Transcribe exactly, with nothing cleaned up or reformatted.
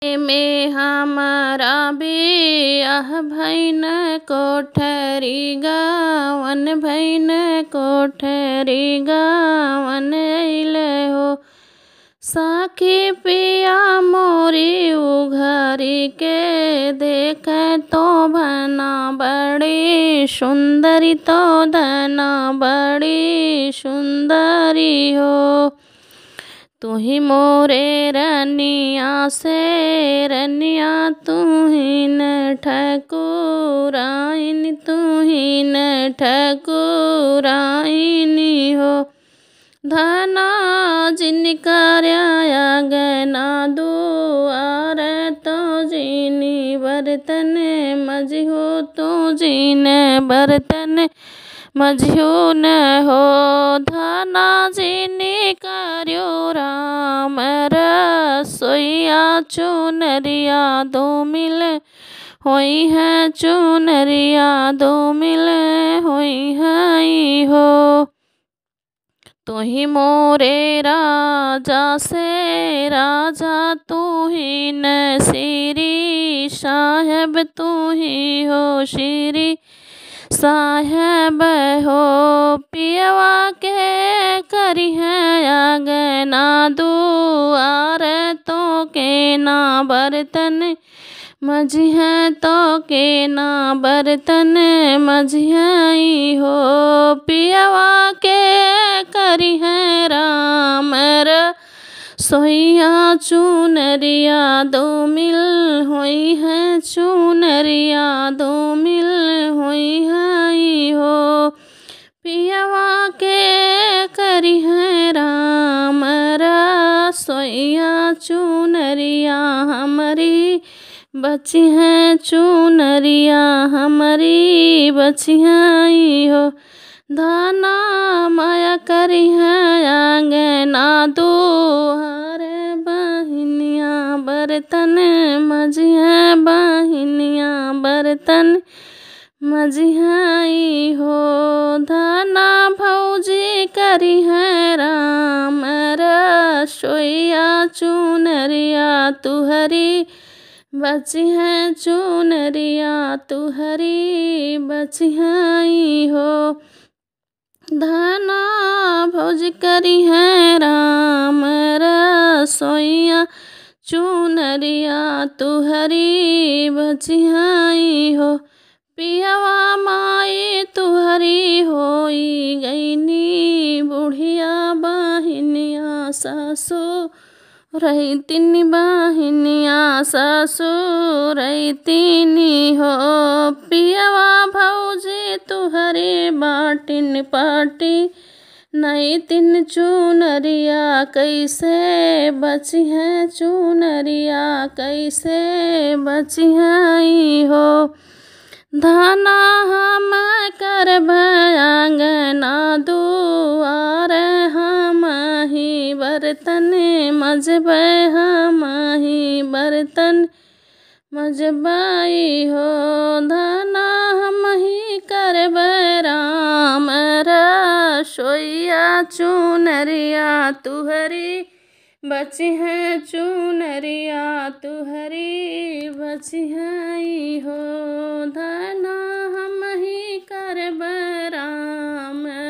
में हमारा बियाह भैन कोठरी गावन भैन कोठरी गावन अइले हो। साखी पिया मोरी उघारी के देखे तो भना बड़ी सुंदरी तो धना बड़ी सुंदरी हो। तू ही मोरे रनिया से रनिया तू ही न ठकुराइन तू ही न ठकुराइनी हो। धना जिनकर्या गना दुआर तो जीनी बर्तन मझियो तो जीन बर्तन मझियो न हो। धना जिनी कर्यो राम रसोइया चुनरिया दो मिल होई है चुनरिया दो मिल होई है हो। तू ही मोरे राजा से राजा तू ही न श्री साहेब तू ही हो श्री साहेब हो। पियवा के करी है आगना दुआर तो के ना बर्तन मझी है तो के ना बर्तन मझी है हो। पियवा के करी है राम रसोइया चुनरिया दो मिल होई है चुनरिया दो मिल होई है हो। पियवा के करी है राम रसोइया चुनरिया हमारी बची है चुनरिया हमारी बची है हो। धना माया करी है आंगना दुआर बहिनिया बर्तन मझी है बहिनिया बर्तन मझी है हो। धना भौजी करी है राम रसोइया चुनरिया तुहरी बची है चुनरिया तुहरी बची है हो। धना भौज करी है राम रसोइया चुनरिया तुहरी बची है हो। पियवा माई तुहरी होई गईनी बुढ़िया बहिनिया सासु रही तीन बहिनिया सासु रही तीनी हो। पियवा भौजी तुहरे बाटिन पाटी नई तीन चुनरिया कैसे बची है चुनरिया कैसे बची है हो। धना हम करब आंगना दुआर हम ही बर्तन मजब हम ही बर्तन मजबाई हो। धना हम ही करब राम रसोइया चुनरिया तुहरी बची है चुनरिया तुहरी बची है हो। धना हम ही करब राम